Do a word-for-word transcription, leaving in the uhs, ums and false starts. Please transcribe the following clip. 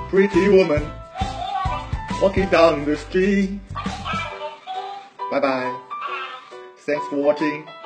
pretty woman walking down the street. Bye bye. Thanks for watching.